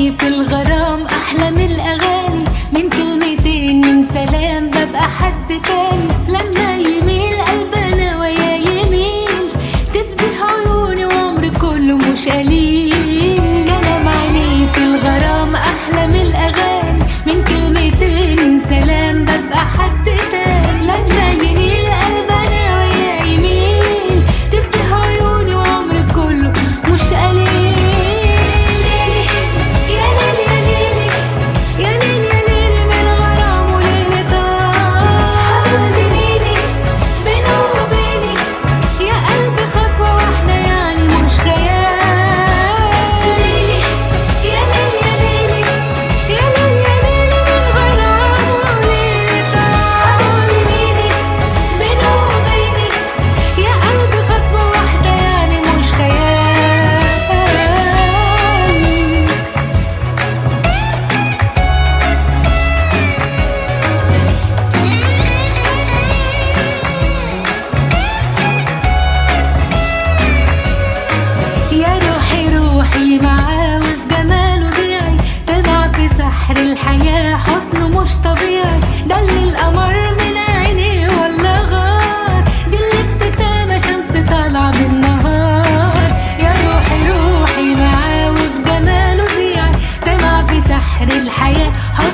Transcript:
عينيه في الغرام أحلى من الأغاني، من كلمتين من سلام ببقى حد تاني. لما يميل قلبنا ويا يميل تفتح عيوني وعمري كله مش قليل. كلام عينيه في الغرام أحلى من الأغاني، من كلمتين من سلام ببقى حد تاني. لما يميل قلبنا ويا يميل تفتح عيوني وعمري كله مش قليل. معاه وفي جماله ضيعي، تضع في سحر الحياة حسنه مش طبيعي. ده اللي القمر من عينيه ولا غار، دي الابتسامة شمس طالعة بالنهار. يا روحي روحي معاه وفي جماله ضيعي، تضع في سحر الحياة